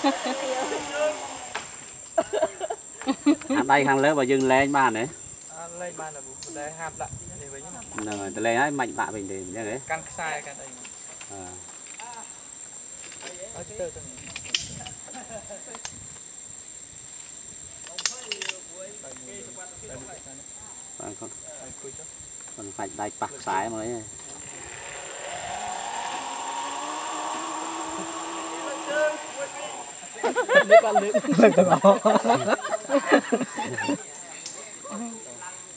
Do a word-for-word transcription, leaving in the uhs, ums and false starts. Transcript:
đây hàng lớn và dừng lên bàn đấy lên bàn là bụng đây hạp lại rồi từ lên ấy mạnh bạ bình thì như thế căn sai căn đây còn còn còn phải đai bạc sái mới nước ăn nước